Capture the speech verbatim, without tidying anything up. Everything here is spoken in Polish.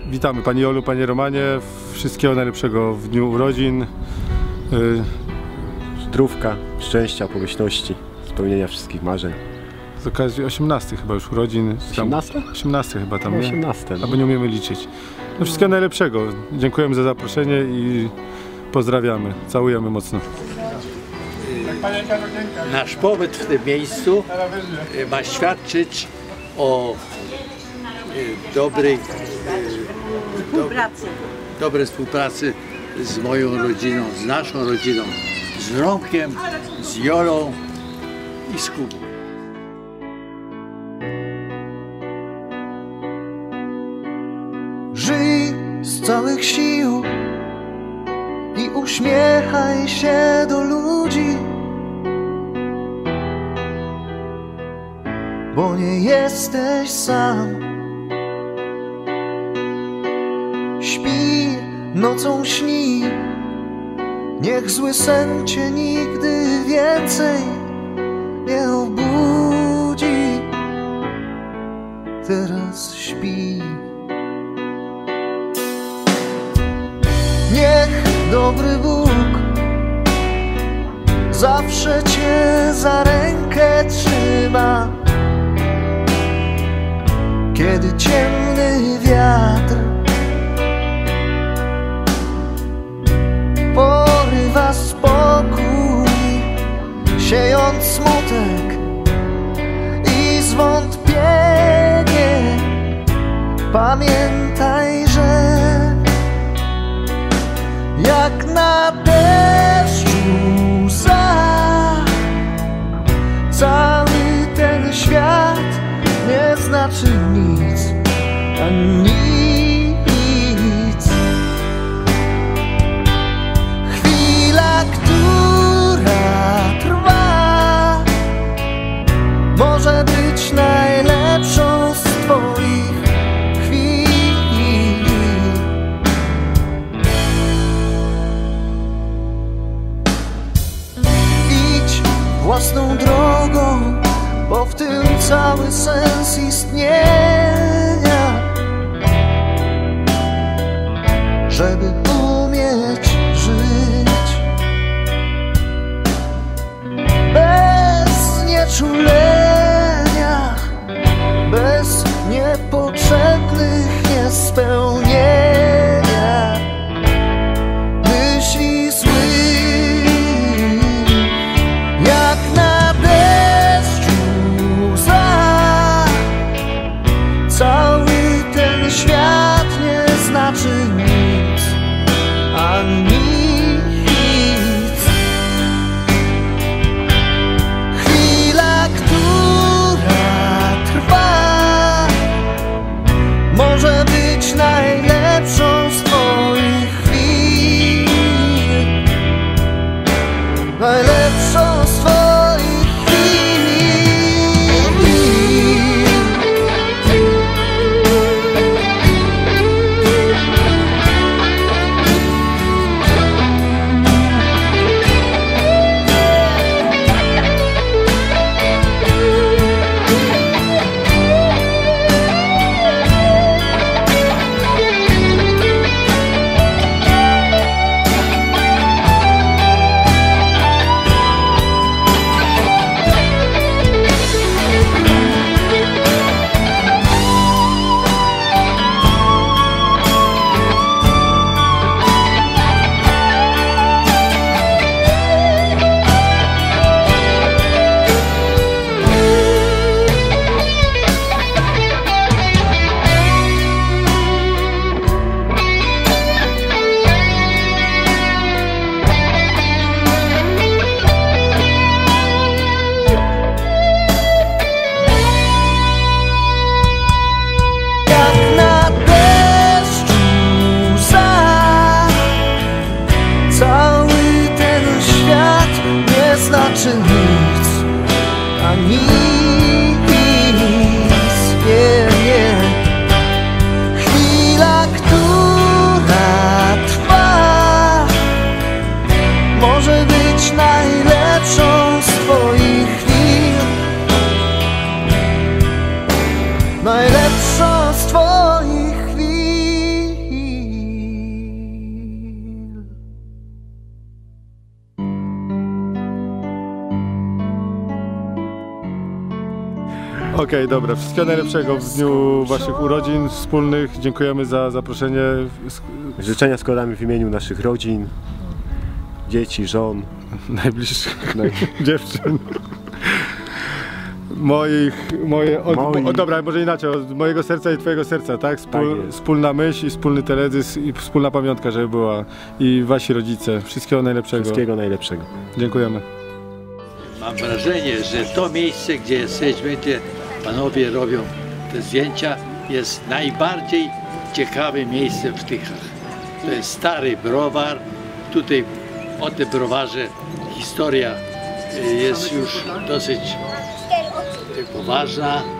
Witamy Pani Olu, Panie Romanie. Wszystkiego najlepszego w dniu urodzin. Zdrówka, szczęścia, pomyślności, spełnienia wszystkich marzeń. Z okazji osiemnastych chyba już urodzin. osiemnaste? osiemnaste chyba tam, no, nie? osiemnaste. No. Albo nie umiemy liczyć. No wszystkiego najlepszego. Dziękujemy za zaproszenie i pozdrawiamy. Całujemy mocno. Nasz pobyt w tym miejscu ma świadczyć o dobrej współpracy. dobrej współpracy z moją rodziną, z naszą rodziną, z Romkiem, z Jolą i z Kubą. Żyj z całych sił i uśmiechaj się do ludzi, bo nie jesteś sam. Śpi, nocą śni, niech zły sen cię nigdy więcej nie obudzi. Teraz śpi. Niech dobry Bóg zawsze cię za rękę trzyma, kiedy ciemny wiatr porywa spokój, siejąc smutek i zwątpienie. Pamiętaj, że jak na deszczu łza, cały ten świat nie znaczy nic, a nic. Chwila, która trwa, może być najlepszą z twoich chwil. Idź własną drogą, bo w tym cały sens istnienia, żeby umieć żyć bez nieczulenia, bez niepotrzebnych niespełnienia myśli złych. Jak na cały ten świat nie znaczy nic, a nic. Chwila, która trwa, może być najlepszą z twoich chwil, najlepszą z twoich znaczy nic, a nic, nie, nie. Chwila, która trwa, może być najlepszą z twoich chwil, najlepszą z twoich chwil. Okej, dobra. Wszystkiego najlepszego w dniu waszych urodzin wspólnych. Dziękujemy za zaproszenie. Życzenia składamy w imieniu naszych rodzin, dzieci, żon. Najbliższych Naj... dziewczyn. Moich, moje, od, Moich. O, dobra, może inaczej, od mojego serca i twojego serca, tak? Spól, Tak jest. Wspólna myśl i wspólny teledysk i wspólna pamiątka, żeby była. I wasi rodzice. Wszystkiego najlepszego. Wszystkiego najlepszego. Dziękujemy. Mam wrażenie, że to miejsce, gdzie jesteśmy, gdzie panowie robią te zdjęcia, jest najbardziej ciekawe miejsce w Tychach. To jest stary browar. Tutaj o tym browarze historia y, jest już dosyć y, poważna.